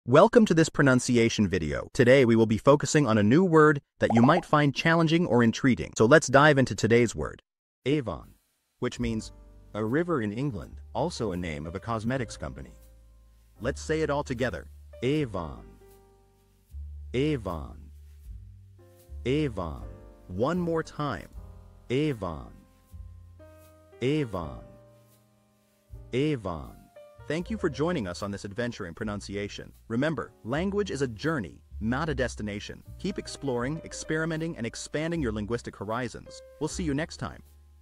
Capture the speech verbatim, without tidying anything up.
Welcome to this pronunciation video. Today we will be focusing on a new word that you might find challenging or intriguing. So let's dive into today's word. Avon, which means a river in England, also a name of a cosmetics company. Let's say it all together. Avon. Avon. Avon. One more time. Avon. Avon. Avon. Thank you for joining us on this adventure in pronunciation. Remember, language is a journey, not a destination. Keep exploring, experimenting, and expanding your linguistic horizons. We'll see you next time.